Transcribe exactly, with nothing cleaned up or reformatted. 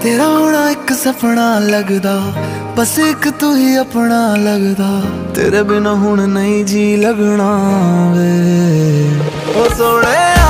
तेरा होना एक सपना लगदा, बस एक तू ही अपना लगदा। तेरे बिना हुण नहीं जी लगना वे ओ सोहणिया।